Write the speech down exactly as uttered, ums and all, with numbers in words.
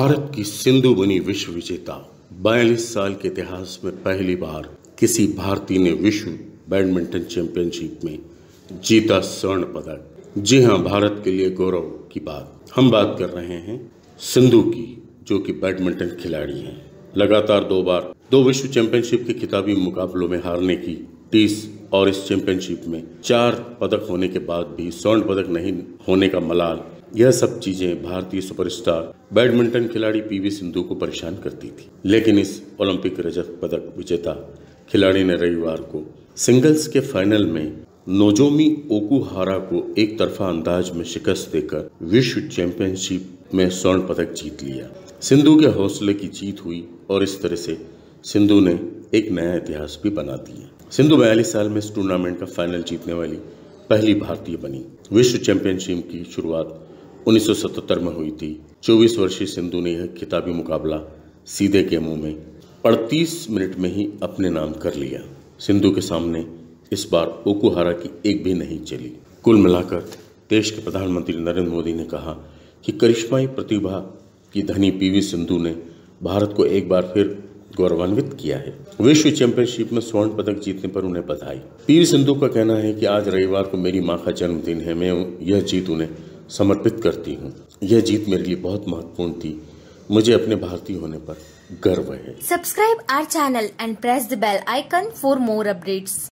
भारत की सिंधु बनी विश्व विजेता। बयालीस साल के इतिहास में पहली बार किसी भारतीय ने विश्व बैडमिंटन चैंपियनशिप में जीता स्वर्ण पदक। जी हां, भारत के लिए गौरव की बात। हम बात कर रहे हैं सिंधु की, जो कि बैडमिंटन खिलाड़ी हैं। लगातार दो बार दो विश्व चैंपियनशिप के खिताबी मुकाबलों में हारने की टीस और इस चैंपियनशिप में चार पदक होने के बाद भी स्वर्ण पदक नहीं होने का मलाल, यह सब चीजें भारतीय सुपरस्टार बैडमिंटन खिलाड़ी पीवी सिंधु को परेशान करती थी। लेकिन इस ओलंपिक रजत पदक विजेता खिलाड़ी ने रविवार को सिंगल्स के फाइनल में नोजोमी okuhara को एक तरफा अंदाज में शिकस्त देकर विश्व चैंपियनशिप में स्वर्ण पदक जीत लिया। सिंधु के हौसले की जीत हुई और इस तरह से सिंधु ने एक नया इतिहास भी बना दिया। सिंधु बयालीस साल में इस टूर्नामेंट का फाइनल जीतने वाली पहली भारतीय बनी। विश्व चैंपियनशिप की शुरुआत उन्नीस सौ सतहत्तर में हुई थी। चौबीस वर्षीय सिंधु ने यह खिताबी मुकाबला सीधे गेमों में अड़तीस मिनट में ही अपने नाम कर लिया। सिंधु के सामने इस बार okuhara की एक भी नहीं चली। कुल मिलाकर देश के प्रधानमंत्री नरेंद्र मोदी ने कहा कि करिश्माई प्रतिभा की धनी पीवी सिंधु ने भारत को एक बार फिर गौरवान्वित किया है। विश्व चैंपियनशिप में स्वर्ण पदक जीतने पर उन्हें बधाई। पीवी सिंधु का कहना है कि आज रविवार को मेरी मां का जन्मदिन है, मैं यह जीत उन्हें समर्पित करती हूँ। यह जीत मेरे लिए बहुत महत्वपूर्ण थी। मुझे अपने भारतीय होने पर गर्व है। Subscribe our channel and press the bell icon for more updates.